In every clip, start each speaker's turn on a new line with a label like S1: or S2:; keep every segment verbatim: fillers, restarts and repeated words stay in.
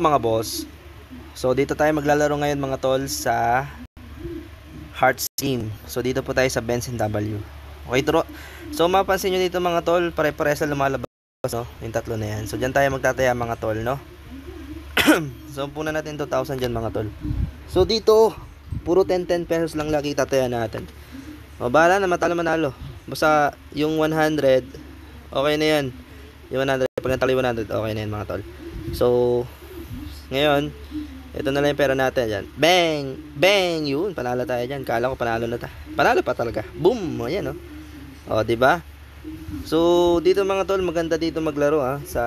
S1: mga boss. So dito tayo maglalaro ngayon mga tol sa Hearts Game. So dito po tayo sa Benson W. Okay, tro. So mapansin nyo dito mga tol, pare-pares na lumalabas, no? Yung tatlo na yan. So dyan tayo magtataya mga tol, no? So puna natin two thousand dyan mga tol. So dito, puro ten ten pesos lang lagi tataya natin. O bahala na, matalo manalo. Basta yung one hundred, okay na yan. Yung one hundred, pag natalo one hundred, okay na yan mga tol. So ngayon, ito na lang yung pera natin dyan. Bang! Bang! Yun, panalo tayo dyan. Kala ko panalo na tayo. Panalo pa talaga. Boom! O yan, o. O, diba? So, dito mga tol, maganda dito maglaro, ha. Sa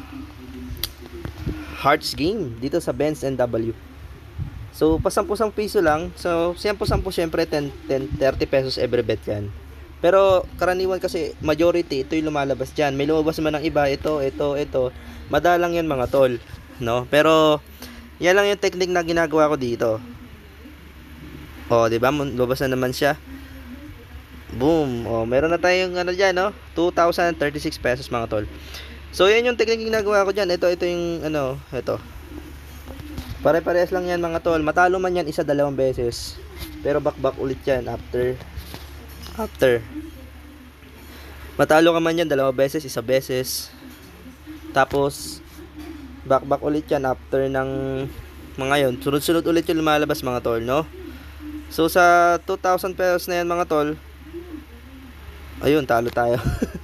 S1: Hearts Game. Dito sa Benz and W. So, pa ten piso lang. So, ten ten syempre, ten, ten, thirty pesos every bet yan. Pero, karaniwan kasi, majority, ito yung lumalabas dyan. May lumabas naman ng iba. Ito, ito, ito. Madalang yan mga tol. No? Pero yan lang yung technique na ginagawa ko dito. Oh, 'di ba? Lumabas na naman siya. Boom. Oh, meron na tayong ano diyan, no? two thousand thirty-six pesos mga tol. So, yan yung technique na ginagawa ko diyan. Ito ito yung ano, ito. Pare-parehas lang yan mga tol. Matalo man yan isa dalawang beses. Pero back-back ulit yan after after. Matalo ka man yan dalawang beses, isa beses. Tapos back-back ulit yan after ng mga yon. Sunod-sunod ulit yung lumalabas mga tol, no? So sa two thousand pesos na yan mga tol, ayun, talo tayo.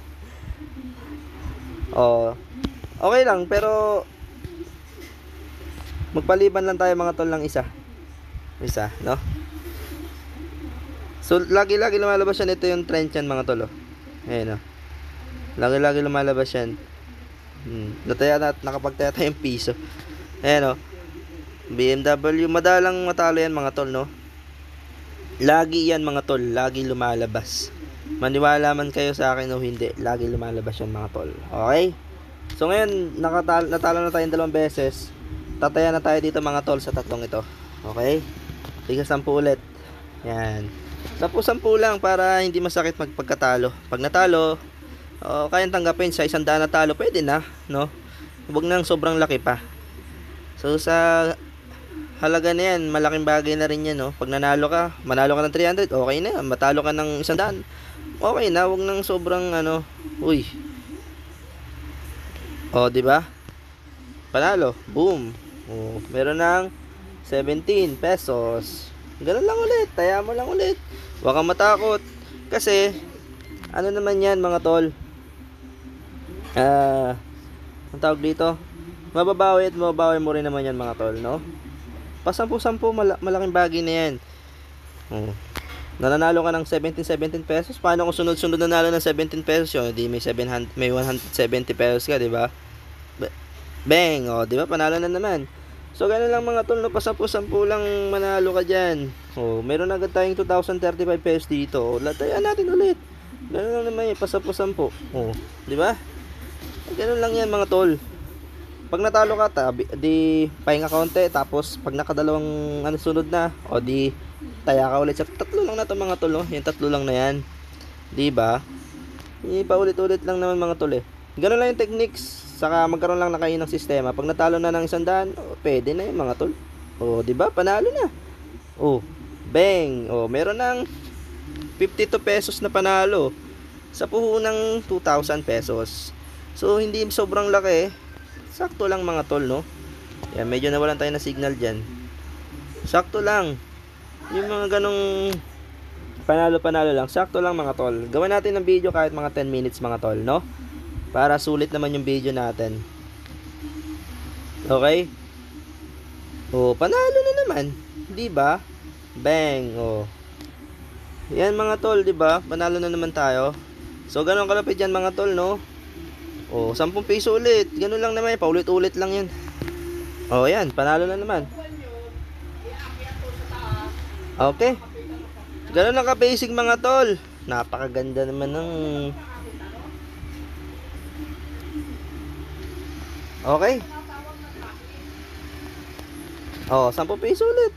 S1: Oh, okay lang, pero magpaliban lang tayo mga tol ng isa. Isa, no? So lagi-lagi lumalabas yan. Ito yung trend yan mga tol, oh. Ayan, oh. Lagi-lagi lumalabas yan. Hmm. Nataya na, nakapagtaya tayong piso. Ayan, o. B M W, madalang matalo yan mga tol, no? Lagi yan mga tol, lagi lumalabas. Maniwala man kayo sa akin o hindi, lagi lumalabas yan mga tol. Okay? So ngayon, nakatalo, natalo na tayong dalawang beses. Tataya na tayo dito mga tol sa tatlong ito. Okay? Tiga sampu ulit. Yan. Sampu-sampu lang para hindi masakit magpagkatalo. Pag natalo, oh, kayang tanggapin sa isang daan na talo, pwede na, no? Huwag nang sobrang laki pa. So sa halaga na yan, malaking bagay na rin yan, no? Pag nanalo ka, manalo ka ng three hundred, okay na yan. Matalo ka ng isang daan, okay na. Huwag nang sobrang ano, uy. O, di ba? Panalo, boom. O, meron ng seventeen pesos. Ganun lang ulit, taya mo lang ulit. Huwag kang matakot. Kasi ano naman yan mga tol, ah, uh, ang tawag dito, mababawi at mababawi mo rin naman yan mga tol, no? Pasampu-sampu, mal malaking bagay na yan. Oh. Nananalo ka ng seventeen seventeen pesos. Paano kung sunod-sunod nanalo ng seventeen pesos yun? Di may seven hundred, may one hundred seventy pesos ka, di ba? Bang, oh, di ba? Panalo na naman. So ganun lang mga tol, no? Pasampu-sampu lang manalo ka diyan. Oh, meron agad tayong two thousand thirty-five pesos dito. Oh, latayan natin ulit. Ganun lang naman yung pasampu-sampu. Oh, di ba? Ganun lang yan mga tol. Pag natalo ka, tabi, di pahinga kaunti, tapos pag nakadalawang ano sunod na, o di taya ka ulit. Sa tatlo lang na to mga tol, oh. Yung tatlo lang na yan. Di ba? Paulit-ulit lang naman mga tol eh. Ganun lang yung techniques. Saka magkaroon lang na kayo ng sistema. Pag natalo na ng isang daan, oh, pwede na yun mga tol. O, di ba? Panalo na. Oh, bang. Oh, meron ng fifty-two pesos na panalo sa puhunang two thousand pesos. So hindi sobrang laki, sakto lang mga tol, no? Yan, medyo nawalan tayo na signal dyan. Sakto lang yung mga ganong panalo-panalo lang, sakto lang mga tol. Gawin natin ng video kahit mga ten minutes mga tol, no? Para sulit naman yung video natin. Okay? Oh, panalo na naman, di ba? Bang. Oh, yan mga tol, di ba? Panalo na naman tayo. So ganun kalapit yan mga tol, no? Oh, ten piso ulit. Ganun lang naman, paulit-ulit lang yan. Oh, yan, panalo na naman. Okay. Ganun lang ka-basic mga tol. Napakaganda naman ng okay. Oh, ten piso ulit.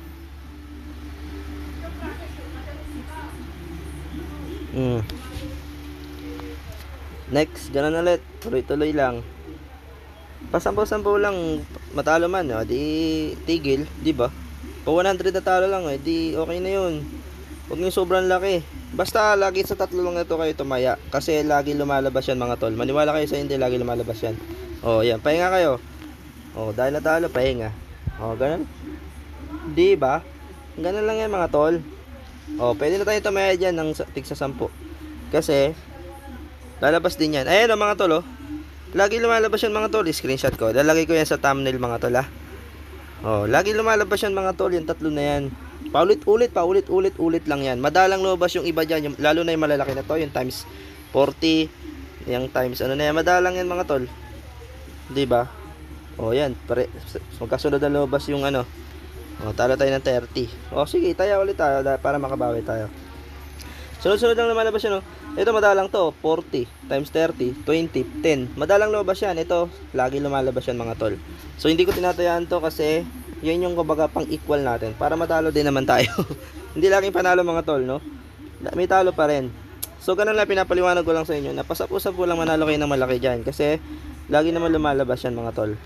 S1: Hmm. Next, ganun ulit. Tuloy-tuloy lang. Pasampu-sampu lang matalo man, o, di tigil, di ba? Pa one hundred na talo lang, eh, di okay na yun. Huwag yung sobrang laki. Basta lagi sa tatlo lang ito kayo tumaya. Kasi lagi lumalabas yan mga tol. Maniwala kayo sa hindi, lagi lumalabas yan. O, yan. Pahinga kayo. O, dahil natalo, pahinga. O, ganun. Di ba? Ganun lang yan mga tol. O, pwede na tayo tumaya dyan ng tigsa sampu. Kasi, lalabas din yan. Ayan o mga tol, o. Lagi lumalabas yan mga tol. Screenshot ko. Lalagay ko yan sa thumbnail mga tol, ha. O, lagi lumalabas yan mga tol. Yung tatlo na yan. Paulit-ulit, paulit-ulit-ulit lang yan. Madalang lumabas yung iba dyan, yung, lalo na yung malalaki na to, yung times forty, yung times ano na yan, madalang yan mga tol. Diba? O yan, pare, magkasunod na lumabas yung ano. O, talo tayo ng thirty. O sige, tayo ulit tayo para makabawi tayo. Sunod-sunod lang lumalabas yan, o. Ito madalang to, forty times thirty, twenty, ten. Madalang lumabas yan. Ito, lagi lumalabas yan mga tol. So hindi ko tinatayaan to kasi yan yung kumbaga pang equal natin para matalo din naman tayo. Hindi laging panalo mga tol, no? May talo pa rin. So ganun lang, pinapaliwanag ko lang sa inyo na pasap-usap po lang manalo kayo ng malaki dyan kasi lagi naman lumalabas yan mga tol.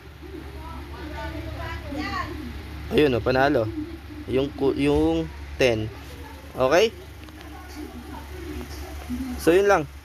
S1: Ayun, oh, panalo yung, yung ten. Okay, so yun lang.